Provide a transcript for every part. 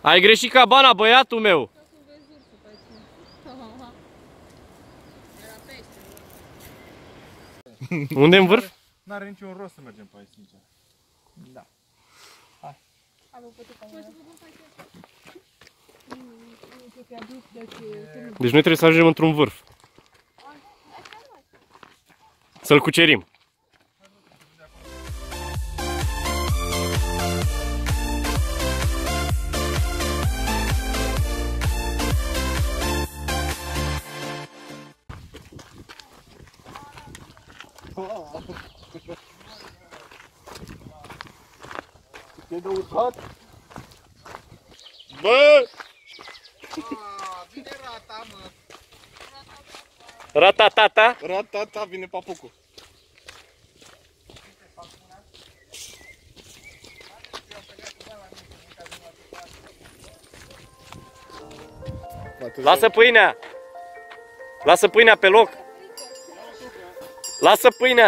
Ai greșit cabana, băiatul meu! Unde în vârf? N-are niciun rost să mergem pe aici, sincer. Da. Hai. Deci noi trebuie să ajungem într-un vârf. Să-l cucerim. E de urcat? Bă! Vine rata, mă! Ratatata! Ratata, vine papucul. Lasă pâinea! Lasă pâinea pe loc! Lasă pâinea!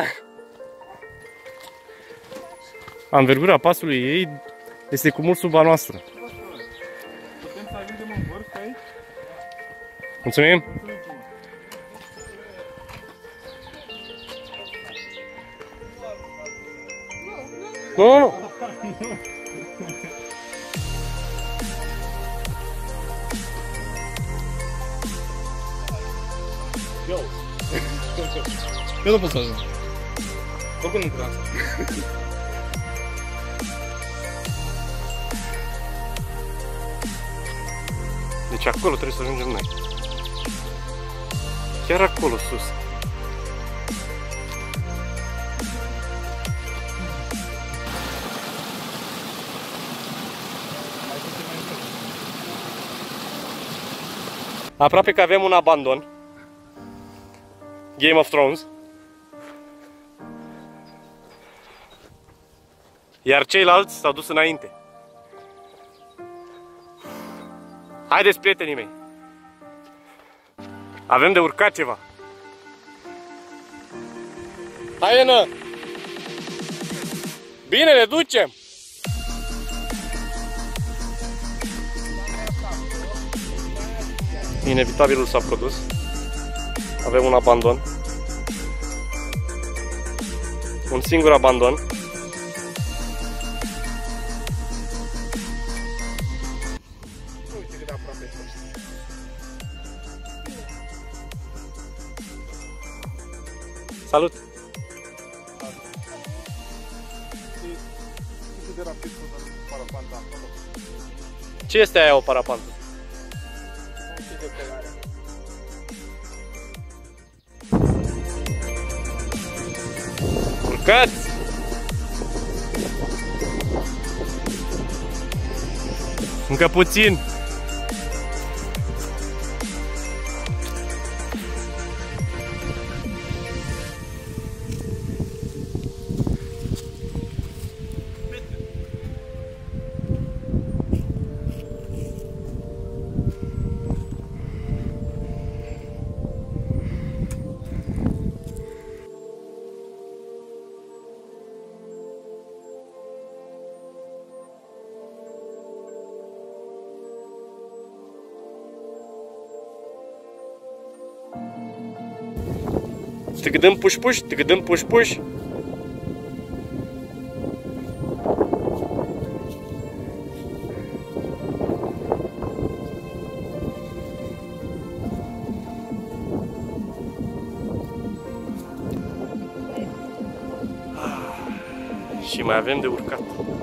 Anvergura pasului ei este cu mult sub a noastră. Putem să ajungem în vârf aici? Mulțumim! Nu, nu! Eu nu pot să ajung. Oricum nu vreau. Deci acolo trebuie să ajungem noi. Chiar acolo sus. Aproape că avem un abandon. Game of Thrones. Iar ceilalți s-au dus înainte. Haideți, prietenii mei. Avem de urcat ceva. Haienă! Bine, ne ducem! Inevitabilul s-a produs. Avem un abandon. Un singur abandon. Uite cât de aproape ești. Salut! Cât de rapid pot să ajung cu parapanta acolo? Ce este aia o parapantă? Un pic de pelare. Urcați! Încă puțin! Tăgădăm puș-puș, tăgădăm puș-puș. Și mai avem de urcat.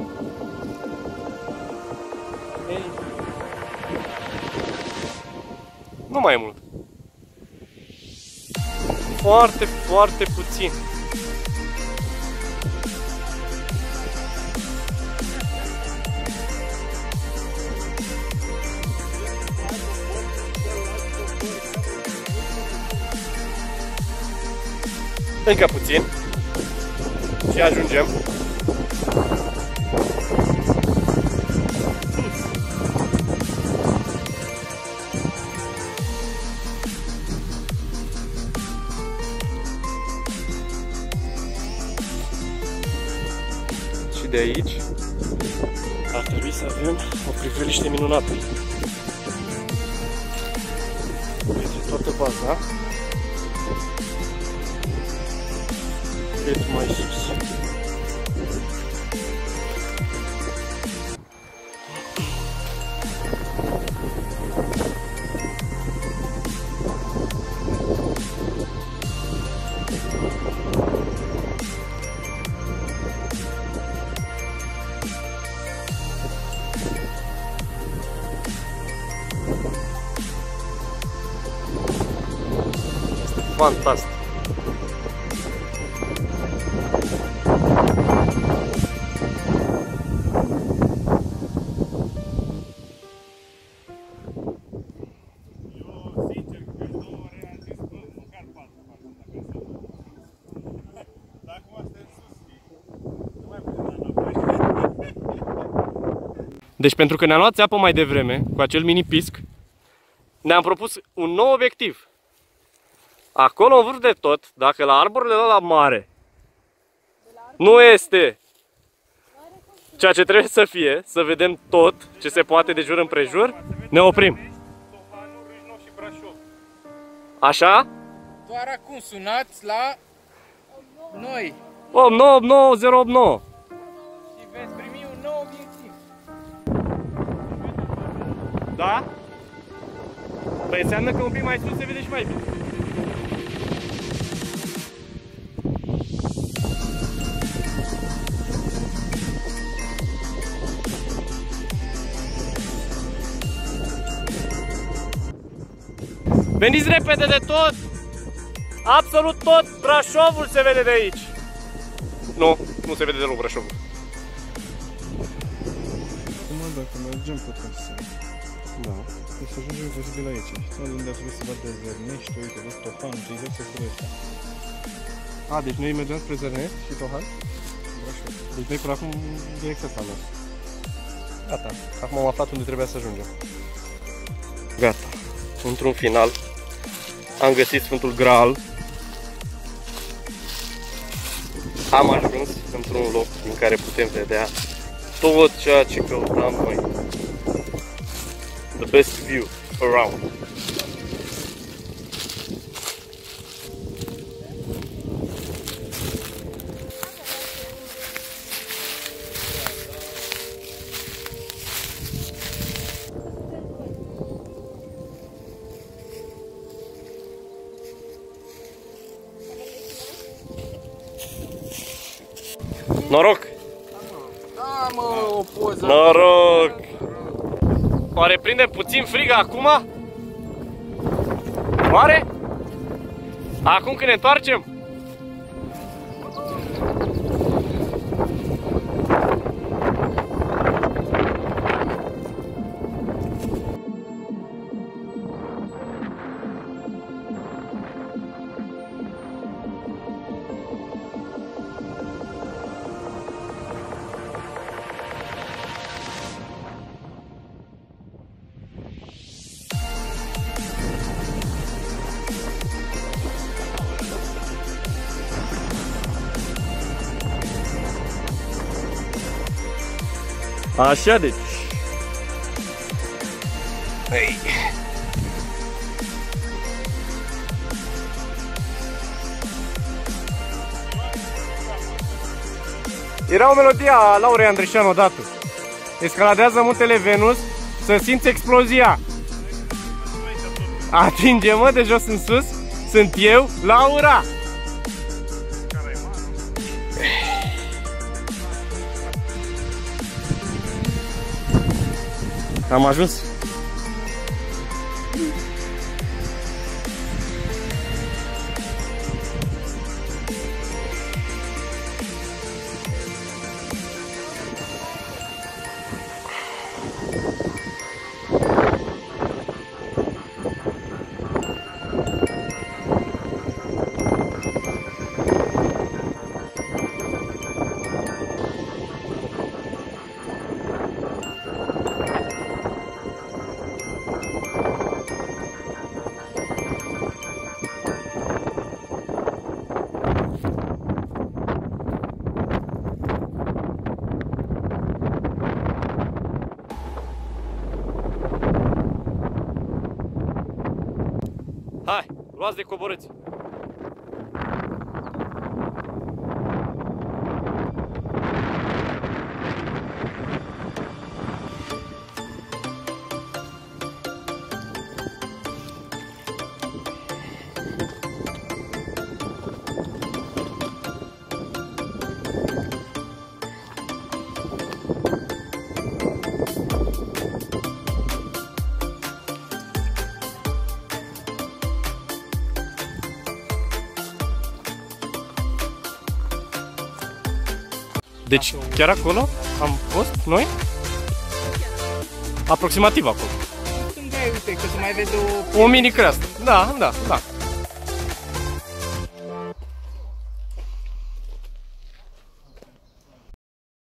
Nu mai e mult. Foarte, foarte puțin. Încă puțin. Și ajungem. Și de aici ar trebui trebui să avem o priveliște minunată pentru toată baza, cât mai sus. Fantastic! Deci pentru că ne-am luat țeapă mai devreme cu acel mini pisc, ne-am propus un nou obiectiv. Acolo în vârf de tot, dacă la arborele ăla mare nu este ceea ce trebuie să fie, să vedem tot ce se poate de jur împrejur, ne oprim. Așa? Doar acum sunați la noi 898089 și veți primi un nou obiectiv. Da? Păi înseamnă că un pic mai sus se vede și mai bine. Veniți repede de tot! Absolut tot Brașovul se vede de aici! Nu, nu se vede deloc Brașovul. Acum dacă mergem pe traseu, Da. o să ajungem posibil aici. Unde ar trebui să vadă Zărnești, uite, vezi Tohan, ce exact sectorul ăsta. A, deci noi mergem spre Zărnești și Tohan? Brașov. Deci noi până acum direct ăsta am mers. Gata, acum am aflat unde trebuia să ajungem. Gata, într-un final am găsit Sfântul Graal. Am ajuns într-un loc din care putem vedea tot ceea ce căutam noi. The best view around. Noroc! Da, mă, o poză. Noroc! Oare prinde puțin frig acum? Oare? Acum când ne întoarcem? Așa deci. Ei. Era o melodie a Laurei Andreșan odată. Escaladează muntele Venus să simți explozia. Atinge-mă de jos în sus. Sunt eu, Laura. Am ajuns. Hai, luați de coborâți. Deci chiar acolo am fost noi? Aproximativ acolo. Stânga, uite, că se mai vede o... O mini creastă. Da, da, da.